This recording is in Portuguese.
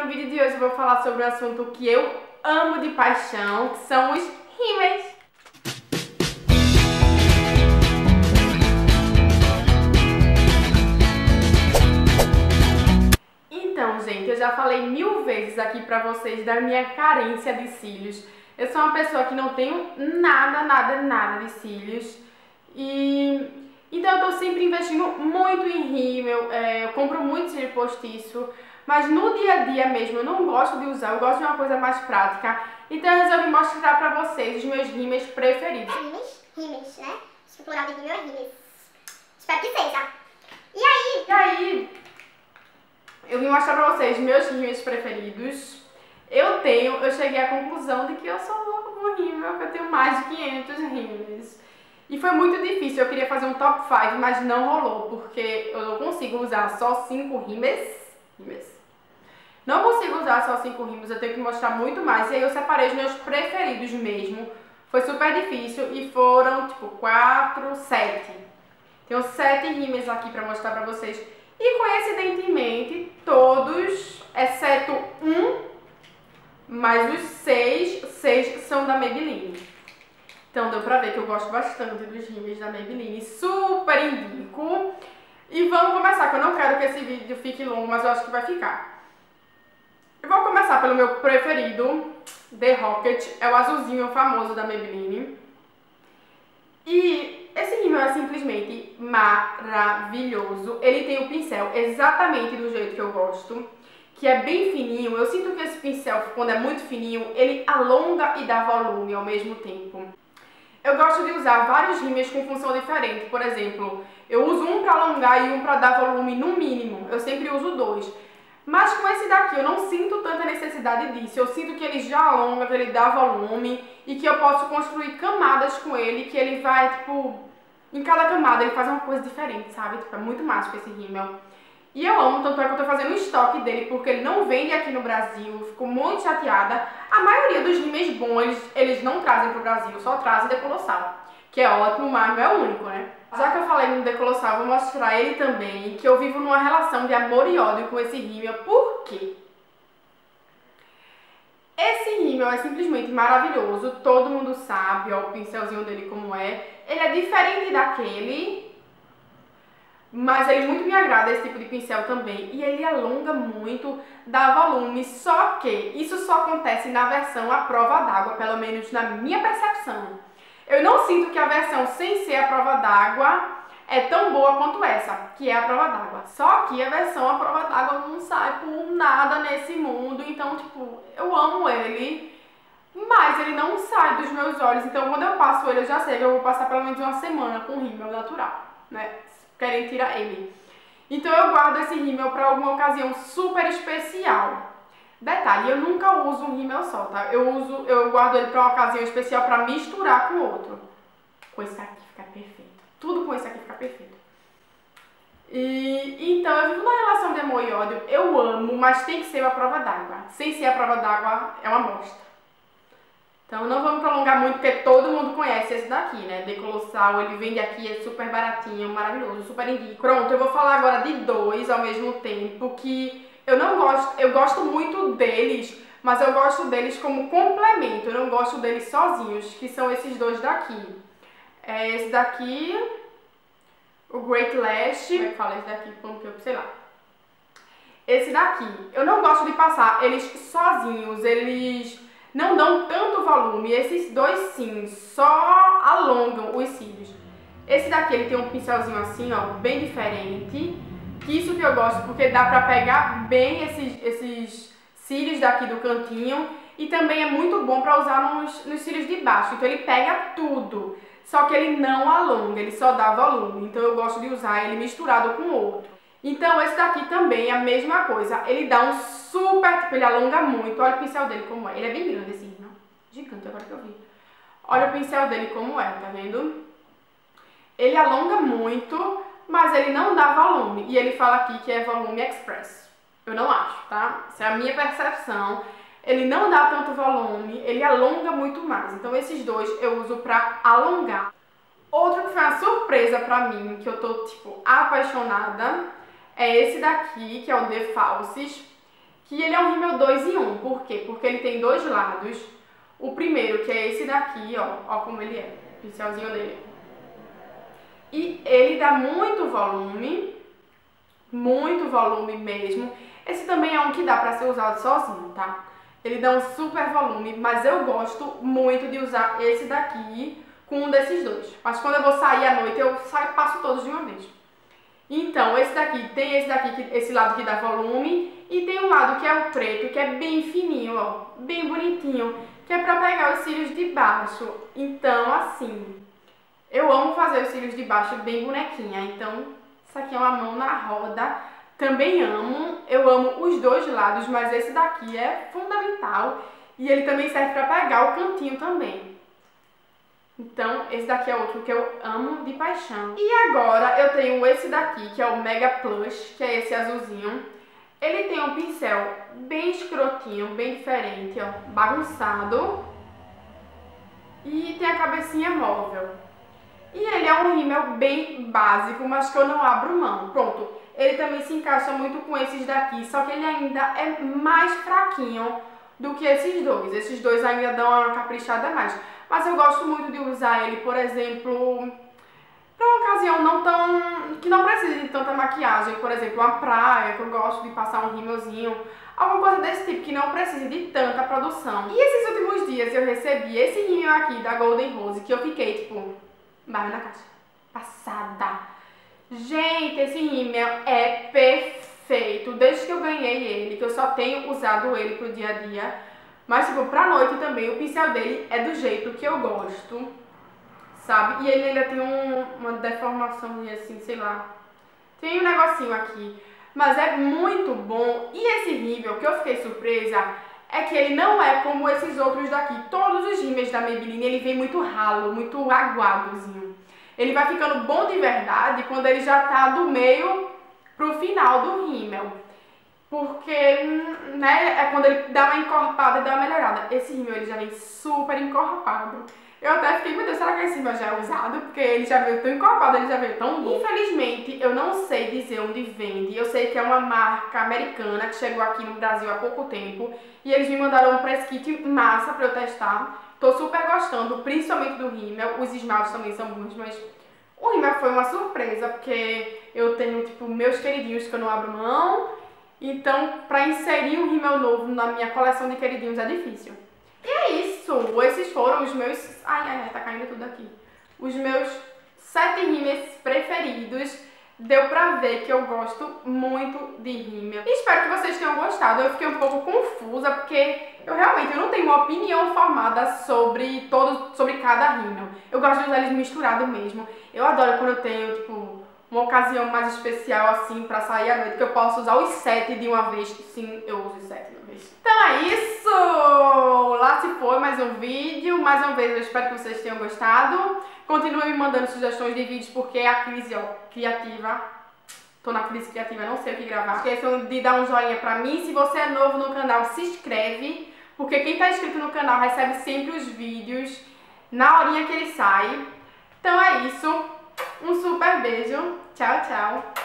no vídeo de hoje eu vou falar sobre um assunto que eu amo de paixão, que são os rímels. Então, gente, eu já falei 1000 vezes aqui pra vocês da minha carência de cílios. Eu sou uma pessoa que não tenho nada de cílios. Então eu tô sempre investindo muito em rímel, eu compro muito cílio postiço, mas no dia a dia mesmo eu não gosto de usar, eu gosto de uma coisa mais prática. Então eu resolvi mostrar pra vocês os meus rímels preferidos. Rímels, né? O plural de rímel é rímels. Espero que seja. E aí, eu vim mostrar pra vocês meus rímels preferidos. Eu cheguei à conclusão de que eu sou louca por rímel, que eu tenho mais de 500 rímels. E foi muito difícil, eu queria fazer um top 5, mas não rolou, porque eu não consigo usar só 5 rímels. Não consigo usar só 5 rímels, eu tenho que mostrar muito mais. E aí eu separei os meus preferidos mesmo. Foi super difícil e foram tipo 4, 7. Tenho 7 rímels aqui pra mostrar pra vocês. E coincidentemente, todos, exceto um, mas os 6 são da Maybelline. Então deu pra ver que eu gosto bastante dos rímels da Maybelline, super indico. E vamos começar, que eu não quero que esse vídeo fique longo, mas eu acho que vai ficar. Eu vou começar pelo meu preferido, The Rocket, é o azulzinho famoso da Maybelline. E esse rímel é simplesmente maravilhoso. Ele tem o pincel exatamente do jeito que eu gosto, que é bem fininho. Eu sinto que esse pincel, quando é muito fininho, ele alonga e dá volume ao mesmo tempo. Eu gosto de usar vários rímels com função diferente. Por exemplo, eu uso um para alongar e um para dar volume no mínimo. Eu sempre uso 2. Mas com esse daqui eu não sinto tanta necessidade disso. Eu sinto que ele já alonga, que ele dá volume e que eu posso construir camadas com ele, que ele vai, tipo, em cada camada ele faz uma coisa diferente, sabe? Tipo, é muito mágico esse rímel. E eu amo, tanto é que eu tô fazendo um estoque dele, porque ele não vende aqui no Brasil. Eu fico muito chateada. A maioria dos rímels bons, eles não trazem pro Brasil, só trazem Decolossal, que é ótimo, mas não é o único, né? Já que eu falei no Decolossal, eu vou mostrar ele também, que eu vivo numa relação de amor e ódio com esse rímel. Por quê? Esse rímel é simplesmente maravilhoso, todo mundo sabe, ó, o pincelzinho dele como é. Ele é diferente daquele, mas ele muito me agrada, esse tipo de pincel também. E ele alonga muito, dá volume, só que isso só acontece na versão à prova d'água, pelo menos na minha percepção. Eu não sinto que a versão sem ser a prova d'água é tão boa quanto essa, que é a prova d'água. Só que a versão à prova d'água não sai por nada nesse mundo, então, tipo, eu amo ele, mas ele não sai dos meus olhos. Então, quando eu passo ele, eu já sei que eu vou passar pelo menos uma semana com rímel natural, né? Querem tirar ele. Então, eu guardo esse rímel pra alguma ocasião super especial. Detalhe, eu nunca uso um rímel só, tá? Eu guardo ele pra uma ocasião especial pra misturar com outro. Com esse aqui fica perfeito. Tudo com esse aqui fica perfeito. Então, eu vivo numa relação de amor e ódio. Eu amo, mas tem que ser a prova d'água. Sem ser a prova d'água, é uma bosta. Então, não vamos prolongar muito, porque todo mundo conhece esse daqui, né? Decolossal, ele vende aqui, é super baratinho, maravilhoso, super indico. Pronto, eu vou falar agora de 2 ao mesmo tempo, que eu não gosto, eu gosto muito deles, mas eu gosto deles como complemento, eu não gosto deles sozinhos, que são esses 2 daqui. É esse daqui, o Great Lash, como é que fala esse daqui? Sei lá. Esse daqui, eu não gosto de passar eles sozinhos, eles não dão tanto volume. Esses 2 sim, só alongam os cílios. Esse daqui, ele tem um pincelzinho assim, ó, bem diferente. Isso que eu gosto, porque dá pra pegar bem esses cílios daqui do cantinho. E também é muito bom pra usar nos cílios de baixo. Então ele pega tudo, só que ele não alonga, ele só dá volume. Então eu gosto de usar ele misturado com outro. Então esse daqui também é a mesma coisa. Ele dá um super, tipo, ele alonga muito. Olha o pincel dele como é. Ele é bem grande assim, não? Gigante, agora que eu vi. Olha o pincel dele como é, tá vendo? Ele alonga muito, mas ele não dá volume. E ele fala aqui que é volume express. Eu não acho, tá? Essa é a minha percepção. Ele não dá tanto volume, ele alonga muito mais. Então esses 2 eu uso pra alongar. Outro que foi uma surpresa pra mim, que eu tô, tipo, apaixonada, é esse daqui, que é o The Falsies. que ele é um rímel 2 em 1. Por quê? Porque ele tem dois lados. O primeiro, que é esse daqui, ó. Ó como ele é. O pincelzinho dele. E ele dá muito volume mesmo. Esse também é um que dá pra ser usado sozinho, tá? Ele dá um super volume, mas eu gosto muito de usar esse daqui com um desses dois. Mas quando eu vou sair à noite, eu passo todos de uma vez. Então, esse daqui, tem esse daqui, esse lado que dá volume, e tem um lado que é o preto, que é bem fininho, ó, bem bonitinho, que é pra pegar os cílios de baixo. Então, assim, eu amo fazer os cílios de baixo bem bonequinha, então, isso aqui é uma mão na roda. Também amo, eu amo os dois lados, mas esse daqui é fundamental, e ele também serve pra pegar o cantinho também. Então, esse daqui é outro que eu amo de paixão. E agora eu tenho esse daqui, que é o Mega Plush, que é esse azulzinho. Ele tem um pincel bem escrotinho, bem diferente, ó, bagunçado. E tem a cabecinha móvel. E ele é um rímel bem básico, mas que eu não abro mão. Pronto, ele também se encaixa muito com esses daqui, só que ele ainda é mais fraquinho do que esses dois. Esses dois ainda dão uma caprichada a mais. Mas eu gosto muito de usar ele, por exemplo, para uma ocasião que não precisa de tanta maquiagem. Por exemplo, uma praia, que eu gosto de passar um rímelzinho, alguma coisa desse tipo, que não precisa de tanta produção. E esses últimos dias eu recebi esse rímel aqui da Golden Rose, que eu fiquei, tipo, barra na caixa, passada. Gente, esse rímel é perfeito. Desde que eu ganhei ele, que eu só tenho usado ele pro dia a dia. Mas, tipo, pra noite também, o pincel dele é do jeito que eu gosto, sabe? E ele ainda tem uma deformação assim, sei lá. Tem um negocinho aqui. Mas é muito bom. E esse rímel, que eu fiquei surpresa, é que ele não é como esses outros daqui. Todos os rímels da Maybelline, ele vem muito ralo, muito aguadozinho. Ele vai ficando bom de verdade quando ele já tá do meio pro final do rímel. Porque, né, é quando ele dá uma encorpada e dá uma melhorada. Esse rímel, ele já vem super encorpado. Eu até fiquei, meu Deus, será que esse rímel já é usado? Porque ele já veio tão encorpado, ele já veio tão bom. Infelizmente, eu não sei dizer onde vende. Eu sei que é uma marca americana que chegou aqui no Brasil há pouco tempo. E eles me mandaram um press kit massa pra eu testar. Tô super gostando, principalmente do rímel. Os esmaltes também são bons, mas o rímel foi uma surpresa. Porque eu tenho, tipo, meus queridinhos que eu não abro mão. Então, pra inserir um rímel novo na minha coleção de queridinhos é difícil. E é isso. Esses foram os meus... Ai, tá caindo tudo aqui. Os meus 7 rímels preferidos. Deu pra ver que eu gosto muito de rímel. E espero que vocês tenham gostado. Eu fiquei um pouco confusa, porque eu não tenho uma opinião formada sobre cada rímel. Eu gosto de usar eles misturados mesmo. Eu adoro quando eu tenho, tipo, uma ocasião mais especial, assim, pra sair à noite, que eu posso usar os 7 de uma vez. Sim, eu uso os 7 de uma vez. Então é isso! Lá se foi mais um vídeo. Mais uma vez, eu espero que vocês tenham gostado. Continuem me mandando sugestões de vídeos, porque a crise, ó, criativa. Tô na crise criativa, não sei o que gravar. Não esqueçam de dar um joinha pra mim. Se você é novo no canal, se inscreve, porque quem tá inscrito no canal recebe sempre os vídeos na horinha que ele sai. Então é isso. Um super beijo. Tchau, tchau.